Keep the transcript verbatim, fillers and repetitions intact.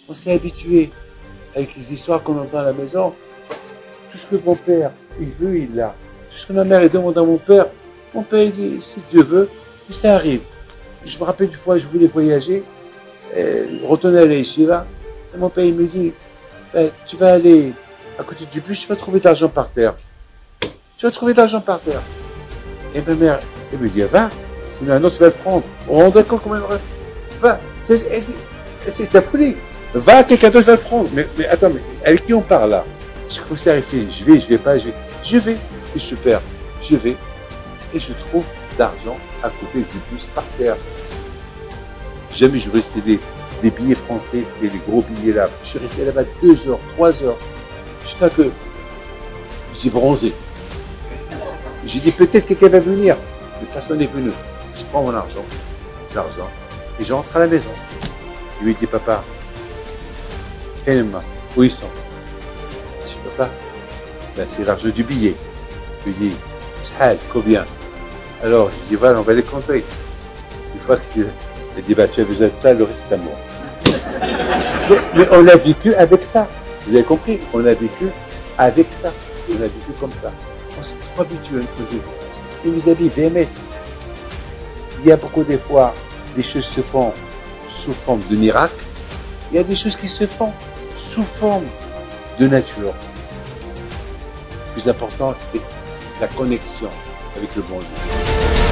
On s'est habitué avec les histoires qu'on entend à la maison. Tout ce que mon père, il veut, il l'a. Tout ce que ma mère, elle demande à mon père, mon père, il dit, si Dieu veut, et ça arrive. Je me rappelle une fois, je voulais voyager, euh, retourner à la yeshiva, et mon père, il me dit, ben, tu vas aller à côté du bus, tu vas trouver de l'argent par terre. Tu vas trouver de l'argent par terre. Et ma mère, elle me dit, va, sinon un autre va le prendre. On rend compte comment elle va. C'est, elle dit, c'est la folie. Va, quelqu'un d'autre va le prendre. Mais, mais attends, mais avec qui on parle là? Je commençais à réfléchir, je vais, je vais pas, je vais. Je vais, et super, je vais, et je trouve d'argent à côté du bus par terre. Jamais je restais des, des billets français, c'était les gros billets là. Je suis resté là-bas deux heures, trois heures, jusqu'à que j'ai bronzé. J'ai dit peut-être quelqu'un va venir, mais personne n'est venu. Je prends mon argent, l'argent, et je rentre à la maison. Je lui dis, papa, main, où ils sont? Je dis, papa, ben, c'est l'argent du billet. Je lui dis, combien? Alors, je lui dis, voilà, on va les compter. Une fois qu'il a dit, bah, tu as besoin de ça, le reste à moi. mais, mais on a vécu avec ça. Vous avez compris? On a vécu avec ça. On a vécu comme ça. On s'est trop habitué à notre vie. Et mes amis, Bémet, il y a beaucoup des fois, des choses se font sous forme de miracle. Il y a des choses qui se font sous forme de nature. Le plus important, c'est la connexion avec le bon Dieu.